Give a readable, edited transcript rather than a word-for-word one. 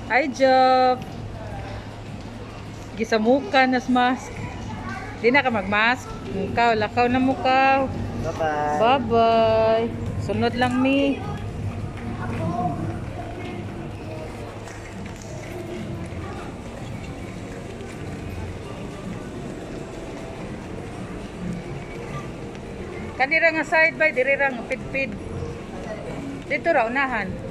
Hi, Job. Gisamukan nas mask. Di na ka magmask. Mukaw, lakaw na mukaw. Bye-bye. Bye-bye. Sunod lang mi. Kanira nga side by, diri ra nga pidpid. Dito ra unahan.